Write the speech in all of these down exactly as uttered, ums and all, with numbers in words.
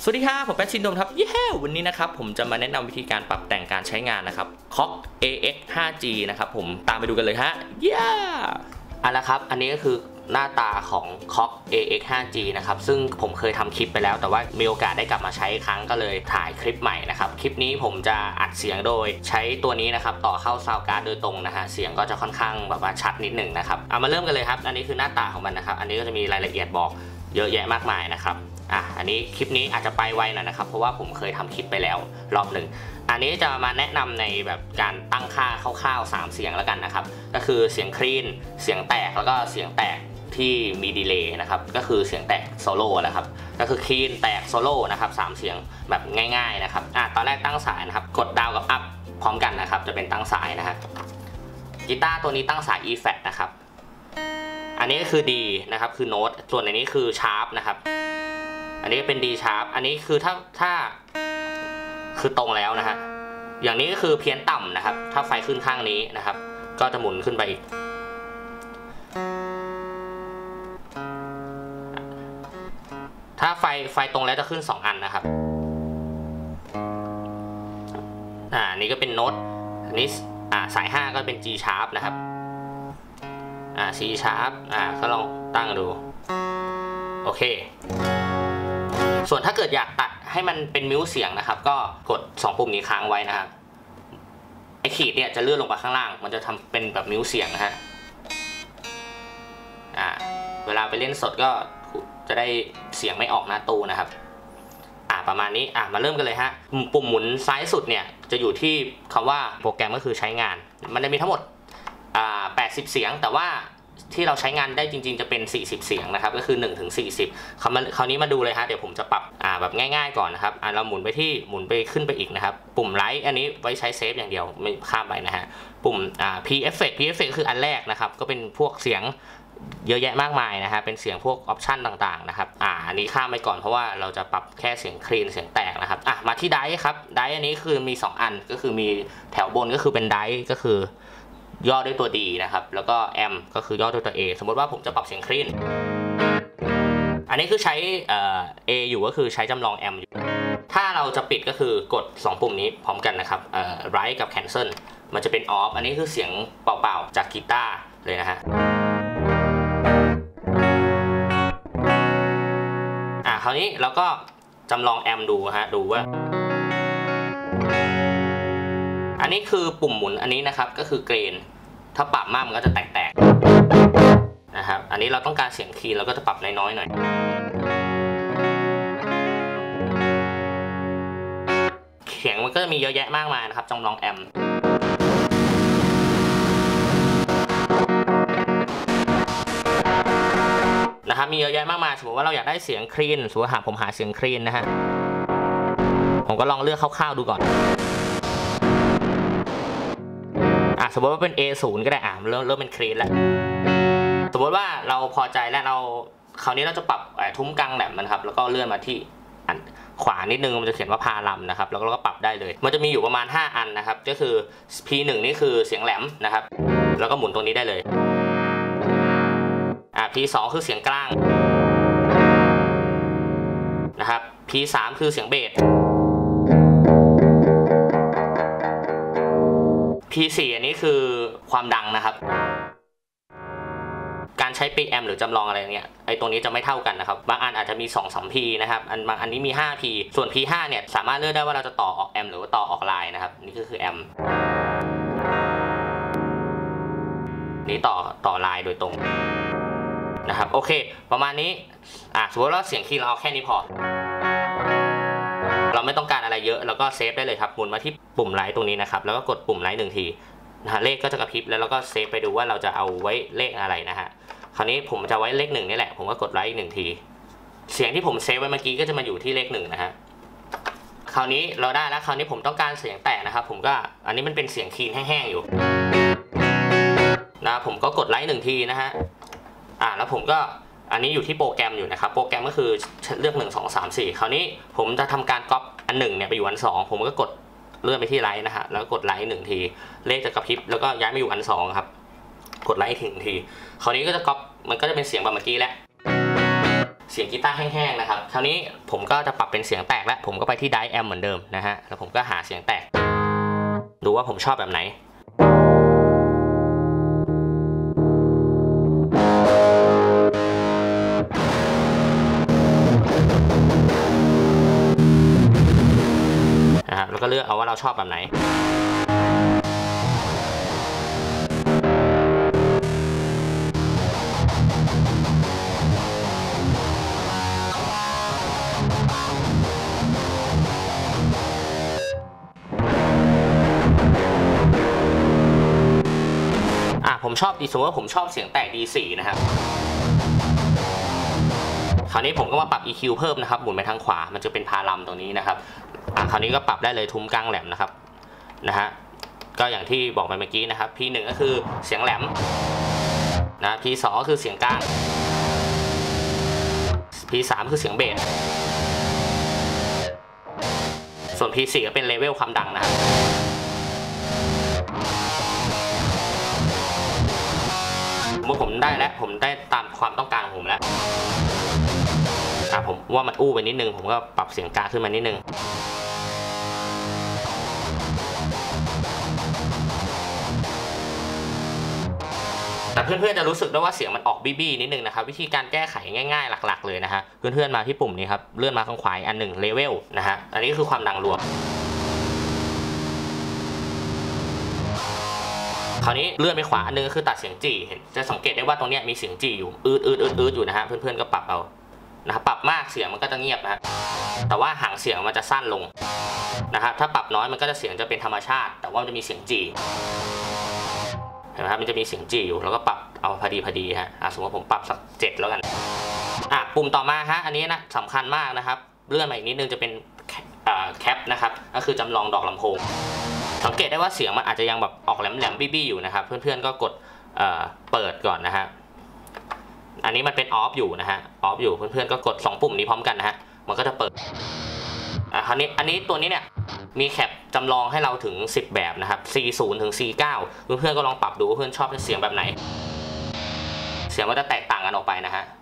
สวัสดีครับผมแป๊ชินโดมครับเย้วันนี้นะครับผมจะมาแนะนำวิธีการปรับแต่งการใช้งานนะครับ ซี โอ เอ เอ เอ็กซ์ ไฟว์ จี นะครับผมตามไปดูกันเลยฮะเย้เอาละครับอันนี้ก็คือหน้าตาของ ซี โอ เอ เอ็กซ์ ไฟว์ จี นะครับซึ่งผมเคยทำคลิปไปแล้วแต่ว่ามีโอกาสได้กลับมาใช้อีกครั้งก็เลยถ่ายคลิปใหม่นะครับคลิปนี้ผมจะอัดเสียงโดยใช้ตัวนี้นะครับต่อเข้าซาวด์การ์ดโดยตรงนะฮะเสียงก็จะค่อนข้างแบบว่าชัดนิดหนึ่งนะครับเอามาเริ่มกันเลยครับอันนี้คือหน้าตาของมันนะครับอันนี้ก็จะมีรายละเอียดบอกเยอะแยะมากมายนะครับอ่ะอันนี้คลิปนี้อาจจะไปไวหน่อยนะครับเพราะว่าผมเคยทำคลิปไปแล้วรอบหนึ่งอันนี้จะมาแนะนำในแบบการตั้งค่าคร่าวๆสามเสียงแล้วกันนะครับก็คือเสียงคลีนเสียงแตกแล้วก็เสียงแตกที่มีดีเลย์นะครับก็คือเสียงแตกโซโล่นะครับก็คือคลีนแตกโซโล่นะครับสามเสียงแบบง่ายๆนะครับอ่ะตอนแรกตั้งสายนะครับกดดาวกับอัพพร้อมกันนะครับจะเป็นตั้งสายนะฮะกีตาร์ตัวนี้ตั้งสาย E flat นะครับอันนี้ก็คือ D นะครับคือโน้ตส่วนอันนี้คือชาร์ปนะครับอันนี้เป็น D sharp อันนี้คือถ้าถ้าคือตรงแล้วนะฮะอย่างนี้ก็คือเพี้ยนต่ำนะครับถ้าไฟขึ้นข้างนี้นะครับก็จะหมุนขึ้นไปอีกถ้าไฟไฟตรงแล้วจะขึ้นสองอันนะครับอ่านี้ก็เป็นโน้ตอันนี้อ่าสายห้าก็เป็น G sharp นะครับอ่า C sharp อ่าก็ลองตั้งดูโอเคส่วนถ้าเกิดอยากตัดให้มันเป็นมิวเสียงนะครับก็กดสองปุ่มนี้ค้างไว้นะครับไอขีดเนี่ยจะเลื่อนลงไปข้างล่างมันจะทำเป็นแบบมิวเสียงนะฮะอ่าเวลาไปเล่นสดก็จะได้เสียงไม่ออกหน้าตู้นะครับอ่าประมาณนี้อ่ามาเริ่มกันเลยฮะปุ่มหมุนซ้ายสุดเนี่ยจะอยู่ที่คำว่าโปรแกรมก็คือใช้งานมันจะมีทั้งหมดอ่าแปดสิบเสียงแต่ว่าที่เราใช้งานได้จริงๆจะเป็นสี่สิบเสียงนะครับก็คือหนึ่งถึงสี่สิบคราวนี้คราวนี้มาดูเลยฮะเดี๋ยวผมจะปรับอ่าแบบง่ายๆก่อนนะครับอ่าเราหมุนไปที่หมุนไปขึ้นไปอีกนะครับปุ่มไลท์อันนี้ไว้ใช้เซฟอย่างเดียวไม่ข้ามไปนะฮะปุ่มอ่า P effect P effect คืออันแรกนะครับก็เป็นพวกเสียงเยอะแยะมากมายนะฮะเป็นเสียงพวกออปชันต่างๆนะครับอ่าอันนี้ข้ามไปก่อนเพราะว่าเราจะปรับแค่เสียงคลีนเสียงแตกนะครับอ่ะมาที่ไดร์ครับไดร์อันนี้คือมีสองอันก็คือมีแถวบนก็คือเป็นไดร์ก็คือย่อด้วยตัว D นะครับแล้วก็แอมก็คือย่อด้วยตัว A สมมติว่าผมจะปรับเสียงคลีนอันนี้คือใช้เอ่อ A อยู่ก็คือใช้จำลองแอมอยู่ถ้าเราจะปิดก็คือกดสองปุ่มนี้พร้อมกันนะครับเอ่อ Right กับ Cancel มันจะเป็น Off อันนี้คือเสียงเปล่าๆจากกีตาร์เลยนะฮะอ่ะคราวนี้เราก็จำลองแอมดูฮะดูว่าอันนี้คือปุ่มหมุนอันนี้นะครับก็คือเกรนถ้าปรับมากมันก็จะแตกๆนะครับอันนี้เราต้องการเสียงคีย์เราก็จะปรับน้อยๆหน่อยเสียงมันก็จะมีเยอะแยะมากมายนะครับจำลองแอมนะครับมีเยอะแยะมากมายสมมติว่าเราอยากได้เสียงคลีนสมมติหาผมหาเสียงคลีนนะฮะผมก็ลองเลือกคร่าวๆดูก่อนสมมติว่าเป็น เอ ศูนย์ ก็ได้อ่ะเริ่มเริ่มเป็นคลีนแล้วสมมติว่าเราพอใจแล้วเราคราวนี้เราจะปรับทุ้มกลางแหลมนะครับแล้วก็เลื่อนมาที่อันขวานิดนึงมันจะเขียนว่าพาลัมนะครับแล้วเราก็ปรับได้เลยมันจะมีอยู่ประมาณห้าอันนะครับก็คือ พี หนึ่ง นี่คือเสียงแหลมนะครับแล้วก็หมุนตรงนี้ได้เลยอ่ะ พี สอง คือเสียงกลางนะครับ พี สาม คือเสียงเบสพี สี่ อันนี้คือความดังนะครับการใช้ปีแอมหรือจำลองอะไรเงี้ยไอ้ตรงนี้จะไม่เท่ากันนะครับบางอันอาจจะมี สองถึงสาม พี นะครับอันบางอันนี้มี ห้า พี ส่วน พี ห้า เนี่ยสามารถเลือกได้ว่าเราจะต่อออกแอมหรือว่าต่อออกไลน์นะครับนี่ก็คือแอมนี่ต่อต่อไลน์โดยตรงนะครับโอเคประมาณนี้อ่ะสมมติว่าเสียงคีย์เราเอาแค่นี้พอเราไม่ต้องการอะไรเยอะแล้วก็เซฟได้เลยครับหมุนมาที่ปุ่มไลท์ตรงนี้นะครับแล้วก็กดปุ่มไลท์หนึ่งทีนะฮะเลขก็จะกระพริบแล้วเราก็เซฟไปดูว่าเราจะเอาไว้เลขอะไรนะฮะคราวนี้ผมจะไว้เลขหนึ่งนี่แหละผมก็กดไลท์หนึ่งทีเสียงที่ผมเซฟไว้เมื่อกี้ก็จะมาอยู่ที่เลขหนึ่งนะฮะคราวนี้เราได้แล้วคราวนี้ผมต้องการเสียงแตกนะครับผมก็อันนี้มันเป็นเสียงคลีนแห้งๆอยู่นะผมก็กดไลท์หนึ่งทีนะฮะอ่าแล้วผมก็อันนี้อยู่ที่โปรแกรมอยู่นะครับโปรแกรมก็คือเลือกหนึ่ง สอง สาม สี่คราวนี้ผมจะทำการก๊อปอันหนึ่งเนี่ยไปอยู่อันสองผมก็กดเลื่อนไปที่ไลท์นะฮะแล้วกดไลท์หนึ่งทีเลขจะกระพริบแล้วก็ย้ายมาอยู่อันสองครับกดไลท์ถึงทีคราวนี้ก็จะก๊อปมันก็จะเป็นเสียงแบบเมื่อกี้แหละเสียงกีตาร์แห้งๆนะครับคราวนี้ผมก็จะปรับเป็นเสียงแตกแล้วผมก็ไปที่ไดแอมเหมือนเดิมนะฮะแล้วผมก็หาเสียงแตกดูว่าผมชอบแบบไหนนะฮะแล้วก็เลือกเอาว่าเราชอบแบบไหนผมชอบดีสมมติว่าผมชอบเสียงแตก ดี โฟร์ นะครับคราวนี้ผมก็มาปรับ อี คิว เพิ่มนะครับหมุนไปทางขวามันจะเป็นพารัมตรงนี้นะครับอ่ะคราวนี้ก็ปรับได้เลยทุ้มกลางแหลมนะครับนะฮะก็อย่างที่บอกไปเมื่อกี้นะครับ พี หนึ่ง ก็คือเสียงแหลมนะ พี สอง ก็คือเสียงกลาง พี สาม คือเสียงเบสส่วน พี สี่ ก็เป็นเลเวลความดังนะครับเมื่อผมได้แล้วผมได้ตามความต้องการของผมแล้วอ่ะผมว่ามันอู้ไปนิดนึงผมก็ปรับเสียงกลางขึ้นมานิดนึงแต่เพื่อนๆจะรู้สึกได้ว่าเสียงมันออกบี้ๆนิดนึงนะครับวิธีการแก้ไขง่ายๆหลักๆเลยนะฮะเพื่อนๆมาที่ปุ่มนี้ครับเลื่อนมาข้างขวาอันหนึ่งเลเวลนะฮะอันนี้คือความดังรวมคราวนี้เลื่อนไปขวาอันนึงก็คือตัดเสียงจี่จะสังเกตได้ว่าตรงนี้มีเสียงจี่อยู่อืดอืดอืดอืดอยู่นะฮะเพื่อนๆก็ปรับเอานะครับปรับมากเสียงมันก็จะเงียบนะฮะแต่ว่าหางเสียงมันจะสั้นลงนะครับถ้าปรับน้อยมันก็จะเสียงจะเป็นธรรมชาติแต่ว่ามันจะมีเสียงจี่เห็นไหมครับมันจะมีเสียงจี่อยู่แล้วก็ปรับเอาพอดีพอดีฮะสมมติผมปรับสักเจ็ดแล้วกันอ่ะปุ่มต่อมาฮะอันนี้นะสำคัญมากนะครับเลื่อนมาอีกนิดนึงจะเป็นแคปนะครับก็คือจำลองดอกลำโพงสังเกตได้ว่าเสียงมันอาจจะยังแบบออกแหลมๆบี้ๆอยู่นะครับเพื่อนๆก็กด เอ่อ เปิดก่อนนะฮะอันนี้มันเป็นออฟอยู่นะฮะออฟอยู่เพื่อนๆก็กดสองปุ่มนี้พร้อมกันนะฮะมันก็จะเปิดอ่ะคราวนี้อันนี้ตัวนี้เนี่ยมีแคปจำลองให้เราถึงสิบแบบนะครับ ซี ศูนย์ ถึง ซี เก้า เพื่อนๆก็ลองปรับดูว่าเพื่อนชอบเสียงแบบไหนเสียงก็จะแตกต่างกันออกไปนะฮะ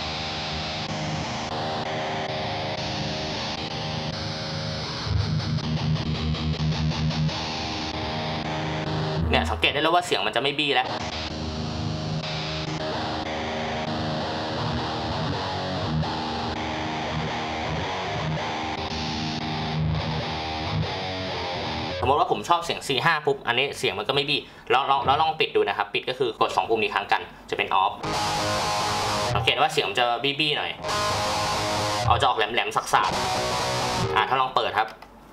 เนี่ยสังเกตได้แล้วว่าเสียงมันจะไม่บี้แล้วสมมติว่าผมชอบเสียง ซี ห้า ปุ๊บอันนี้เสียงมันก็ไม่บี้แล้วลองแล้วลองปิดดูนะครับปิดก็คือกดสองปุ่มนี้ครั้งกันจะเป็นออฟสังเกตว่าเสียงมันจะบี้ๆหน่อยเอาจะออกแหลมๆสักๆอ่าถ้าลองเปิดครับ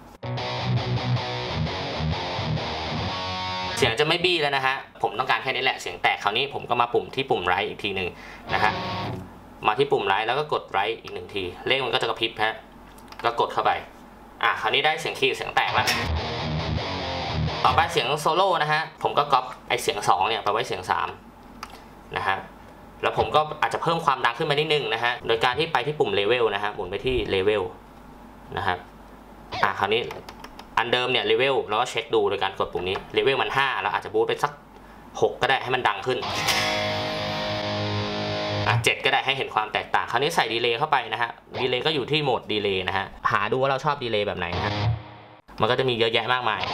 เสียงจะไม่บี้แล้วนะฮะผมต้องการแค่นี้แหละเสียงแตกคราวนี้ผมก็มาปุ่มที่ปุ่มไรท์อีกทีหนึ่งนะฮะมาที่ปุ่มไรท์แล้วก็กดไรท์อีกหนึ่งทีเลขมันก็จะกระพริบฮะก็กดเข้าไปอ่ะคราวนี้ได้เสียงคีย์เสียงแตกแล้วต่อไปเสียงโซโล่นะฮะผมก็ก๊อปไอเสียงสองเนี่ยไปไว้เสียงสามนะฮะแล้วผมก็อาจจะเพิ่มความดังขึ้นมานิดนึงนะฮะโดยการที่ไปที่ปุ่มเลเวลนะฮะหมุนไปที่เลเวลนะครับอ่ะคราวนี้อันเดิมเนี่ยเลเวลแล้วก็เช็คดูโดยการกดปุ่มนี้เลเวลมันห้าเราอาจจะบูสต์ไปสักหกก็ได้ให้มันดังขึ้นอ่ะเจ็ดก็ได้ให้เห็นความแตกต่างคราวนี้ใส่ดีเลย์เข้าไปนะฮะดีเลย์ก็อยู่ที่โหมดดีเลย์นะฮะหาดูว่าเราชอบดีเลย์แบบไหนนะมันก็จะมีเยอะแยะมากมาย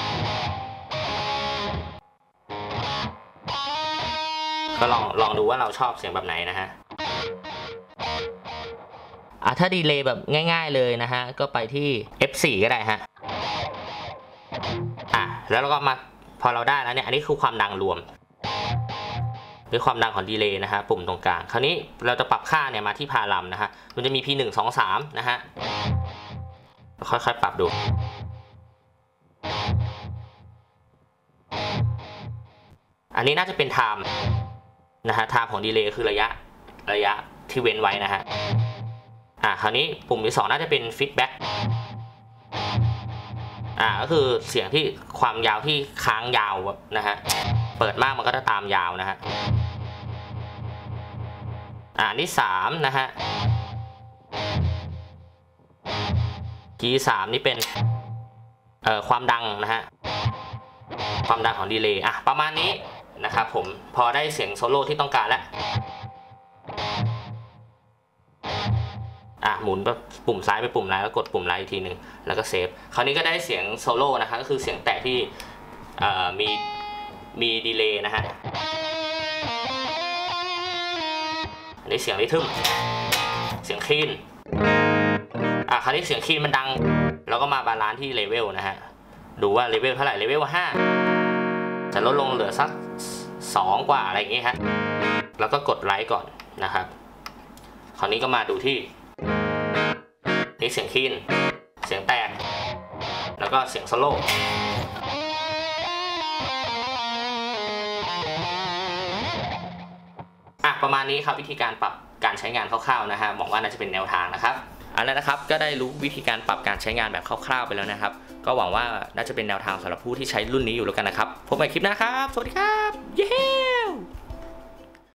ก็ลองลองดูว่าเราชอบเสียงแบบไหนนะฮะอ่ะถ้าดีเลย์แบบง่ายๆเลยนะฮะก็ไปที่ เอฟ โฟร์ ก็ได้ฮะอ่ะแล้วเราก็มาพอเราได้แล้วเนี่ยอันนี้คือความดังรวมด้วยความดังของดีเลย์นะฮะปุ่มตรงกลางคราวนี้เราจะปรับค่าเนี่ยมาที่พารัมนะฮะมันจะมี พี หนึ่ง สอง สาม นะฮะค่อยๆปรับดูอันนี้น่าจะเป็นไทม์นะฮะไทม์ของดีเลย์คือระยะระยะที่เว้นไว้นะฮะอ่ะคราวนี้ปุ่มที่สองน่าจะเป็นฟีดแบ็กอ่าก็คือเสียงที่ความยาวที่ค้างยาวนะฮะเปิดมากมันก็จะตามยาวนะฮะอ่านี่สามนะฮะคีย์สามนี่เป็นเอ่อความดังนะฮะความดังของดีเลย์อ่ะประมาณนี้นะครับผมพอได้เสียงโซโล่ที่ต้องการแล้วหมุนแบบปุ่มซ้ายไปปุ่มไลท์แล้วกดปุ่มไลท์อีกทีหนึ่งแล้วก็เซฟคราวนี้ก็ได้เสียงโซโล่นะคะก็คือเสียงแตกที่มีมีดีเลย์นะฮะอันนี้เสียงริทึมเสียงคลีนอ่ะคราวนี้เสียงคลีนมันดังแล้วก็มาบาลานซ์ที่เลเวลนะฮะดูว่าเลเวลเท่าไหร่เลเวลห้าจะลดลงเหลือสักสองกว่าอะไรอย่างงี้ฮะแล้วก็กดไลท์ก่อนนะครับคราวนี้ก็มาดูที่นี่เสียงคลีนเสียงแตกแล้วก็เสียงโซโล่อ่ะประมาณนี้ครับวิธีการปรับการใช้งานคร่าวๆนะฮะหวังว่าน่าจะเป็นแนวทางนะครับอันนั้นนะครับก็ได้รู้วิธีการปรับการใช้งานแบบคร่าวๆไปแล้วนะครับก็หวังว่าน่าจะเป็นแนวทางสำหรับผู้ที่ใช้รุ่นนี้อยู่แล้วกันนะครับพบกันใหม่คลิปหน้าครับสวัสดีครับเย้